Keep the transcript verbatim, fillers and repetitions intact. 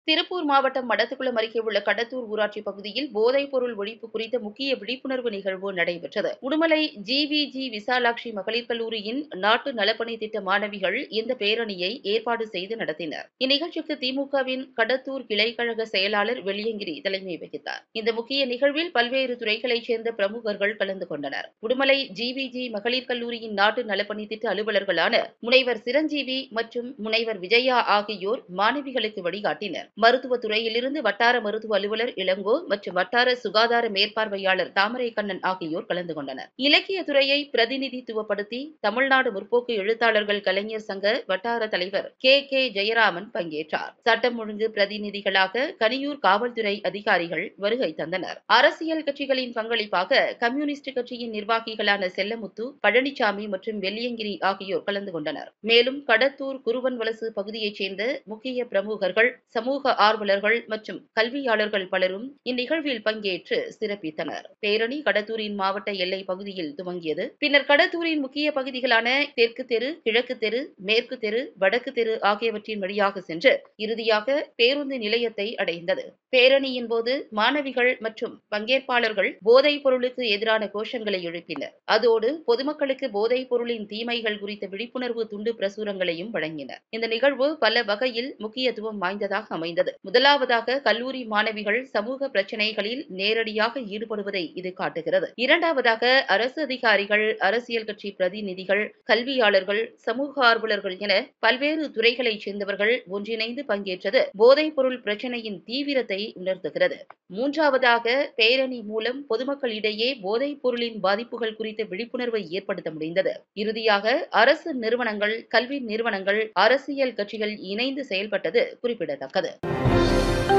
திருப்பூர் மாவட்டம் மடத்துக்குளம் அருகே உள்ள கடத்தூர் ஊராட்சி பகுதியில் போதைப் பொருள் ஒழிப்பு குறித்த முக்கிய விழிப்புணர்வு நிகழ்வு நடைபெற்றது. Udumalai G V G Visalakshi மகளிர் கல்லூரியின் நாட்டு நலப்பணி திட்ட மாணவிகள் இந்த பேரணியை ஏற்பாடு செய்து நடத்தினர். இந்நிகழ்ச்சிக்கு திமுகவின் கடத்தூர் கிளைக்கழக செயலாளர் வெள்ளியங்கிரி தலைமை வகித்தார். இந்த முக்கிய நிகழ்வில் பல்வேறு துறைகளைச் சேர்ந்த பிரமுகர்கள் கலந்து கொண்டனர். உடுமலை ஜி வி ஜி மகளிர் கல்லூரியின் நாட்டு நலப்பணி திட்ட அலுவலர்களான முனைவர் சிரஞ்சீவி மற்றும் முனைவர் விஜயா ஆகியோர் மாணவிகளுக்கு வழிகாட்டினர். மருத்துவத் துறையிலிருந்து வட்டார மருத்துவ அலுவலர் இளங்கோ மற்றும் வட்டார சுகாதார மேற்பார்வையாளர் தாமரை கண்ணன் ஆகியோர் கலந்து கொண்டனர். இலக்கிய துறையை பிரதிநிதித்துவப்படுத்தி தமிழ்நாடு முற்போக்கு எழுத்தாளர்கள் கலைஞர் சங்க வட்டார தலைவர் கே கே ஜெயராமன் பங்கேற்றார். சட்டம் ஒழுங்கு பிரதிநிதிகளாக கனியூர் காவல்துறை அதிகாரிகள் வருகை தந்தனர். அரசியல் கட்சிகளின் பங்களிப்பாக கம்யூனிஸ்ட் கட்சியின் நிர்வாகிகளான செல்லமுத்து, பழனிசாமி மற்றும் வெள்ளியங்கிரி ஆகியோர் கலந்து கொண்டனர். மேலும் கடத்தூர் குருவன்வலசு பகுதியைச் சேர்ந்த முக்கிய பிரமுகர்கள், சமூக ஆர்வலர்கள் மற்றும் கல்வியாளர்கள் பலரும் இந்நிகழ்வில் பங்கேற்று சிறப்பித்தனர். பேரணி கடத்தூரின் மாவட்ட எல்லை பகுதியில் துவங்கியது. பின்னர் கடத்தூரின் முக்கிய பகுதிகளான தெற்கு தெரு, கிழக்கு தெரு, மேற்கு தெரு, வடக்கு தெரு ஆகியவற்றின் வழியாக சென்று இறுதியாக பேருந்து நிலையத்தை அடைந்தது. பேரணியின் போது மாணவிகள் மற்றும் பங்கேற்பாளர்கள் போதைப் பொருளுக்கு எதிரான கோஷங்களை எழுப்பினர். அதோடு பொதுமக்களுக்கு போதைப் பொருளின் தீமைகள் குறித்த விழிப்புணர்வு துண்டு பிரசுரங்களையும் வழங்கினர். இந்த நிகழ்வு பல வகையில் முக்கியத்துவம் வாய்ந்ததாக அமைந்தது. முதலாவதாக கல்லூரி மாணவிகள் சமூக பிரச்சினைகளில் நேரடியாக ஈடுபடுவதை இது காட்டுகிறது. இரண்டாவதாக அரசு அதிகாரிகள், அரசியல் கட்சி பிரதிநிதிகள், கல்வியாளர்கள், சமூக ஆர்வலர்கள் என பல்வேறு துறைகளைச் சேர்ந்தவர்கள் ஒன்றிணைந்து பங்கேற்றது போதைப் பொருள் பிரச்சினையின் தீவிரத்தை உணர்த்துகிறது. மூன்றாவதாக பேரணி மூலம் பொதுமக்களிடையே போதைப் பொருளின் பாதிப்புகள் குறித்த விழிப்புணர்வை ஏற்படுத்த முடிந்தது. இறுதியாக அரசு நிறுவனங்கள், கல்வி நிறுவனங்கள், அரசியல் கட்சிகள் இணைந்து செயல்பட்டது குறிப்பிடத்தக்கது.